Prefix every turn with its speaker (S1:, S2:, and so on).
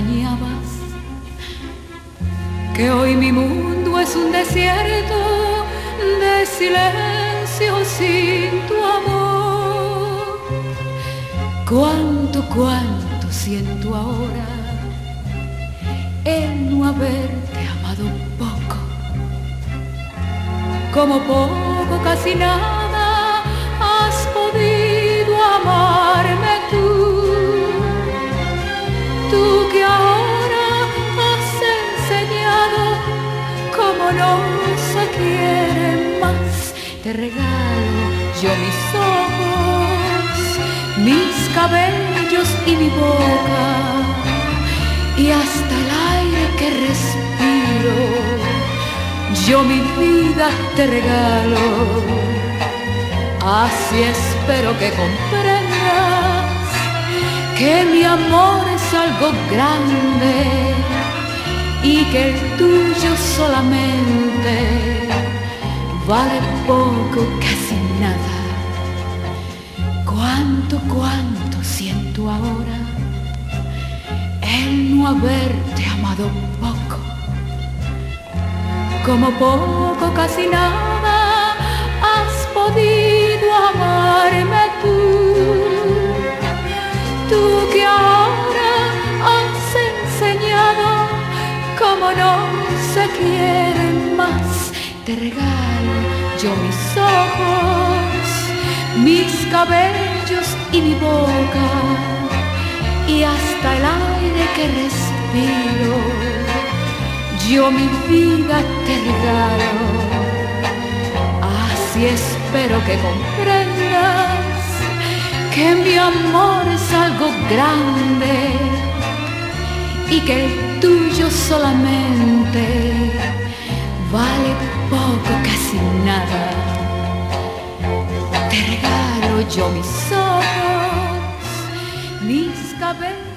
S1: extrañabas, que hoy mi mundo es un desierto de silencio sin tu amor. Cuánto siento ahora el no haberte amado poco, como poco, casi nada has podido amarme tú que ahora has enseñado cómo no se quiere más. Te regalo yo mis ojos, mis cabellos y mi boca, y hasta el aire que respiro, yo mi vida te regalo. Así espero que comprendas que mi amor es algo grande y que el tuyo solamente vale poco, casi nada. Cuánto siento ahora el no haberte amado poco, como poco, casi nada has podido amarme tú que ahora has enseñado cómo no se quiere más. Te regalo yo mis ojos, mis cabellos y mi boca, y hasta el aire que respiro, yo mi vida te regalo. Así espero que comprendas que mi amor es algo grande y que el tuyo solamente vale poco, casi nada. Te regalo yo mis ojos, mis cabellos